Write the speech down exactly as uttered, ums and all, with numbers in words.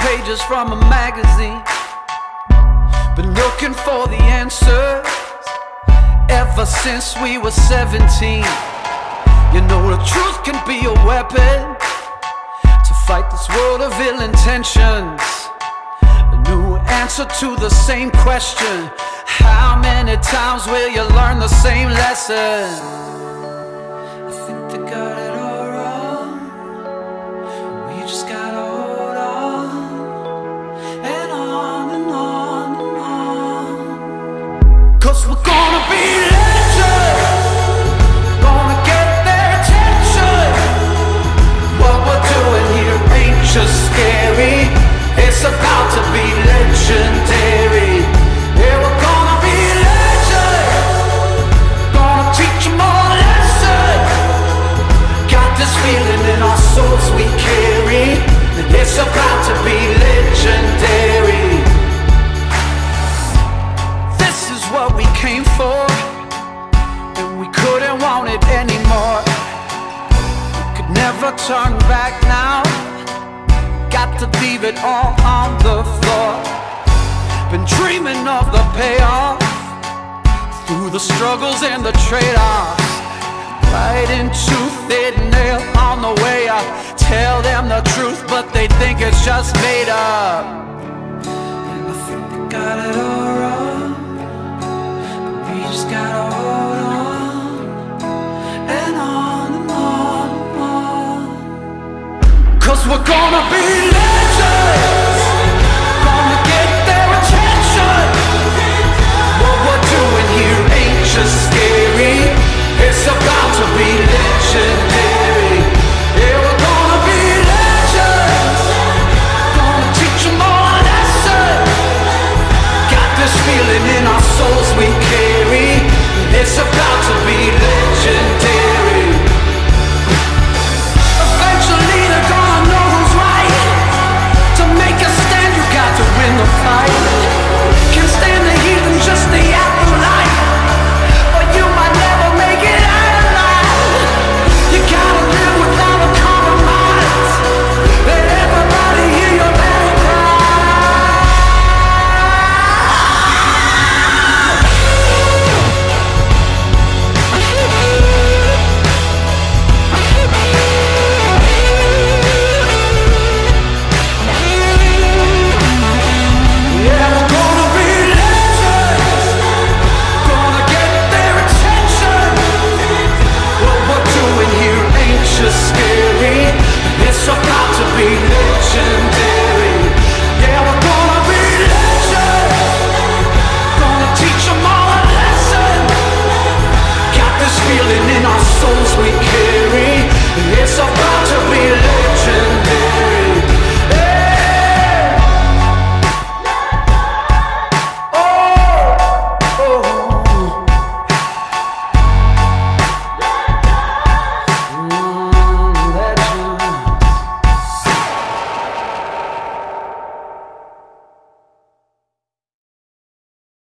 pages from a magazine. Been looking for the answers ever since we were seventeen. You know the truth can be a weapon to fight this world of ill intentions. A new answer to the same question: how many times will you learn the same lesson? I think they got it all wrong. We just gotta hold on, and on and on and on. 'Cause we're gonna be legends, gonna get their attention. What we're doing here ain't just scary, it's about to be legendary. Yeah, we're gonna be legends, gonna teach them all a lesson. Got this feeling in our souls we carry, and it's about to be legendary. This is what we came for, and we couldn't want it anymore. We could never turn back now, got to leave it all on the floor. Been dreaming of the payoff, through the struggles and the trade-offs. Fighting tooth and nail on the way up. Tell them the truth, but they think it's just made up. And I think they got it all wrong, but we just gotta hold on, and on and on and on. 'Cause we're gonna be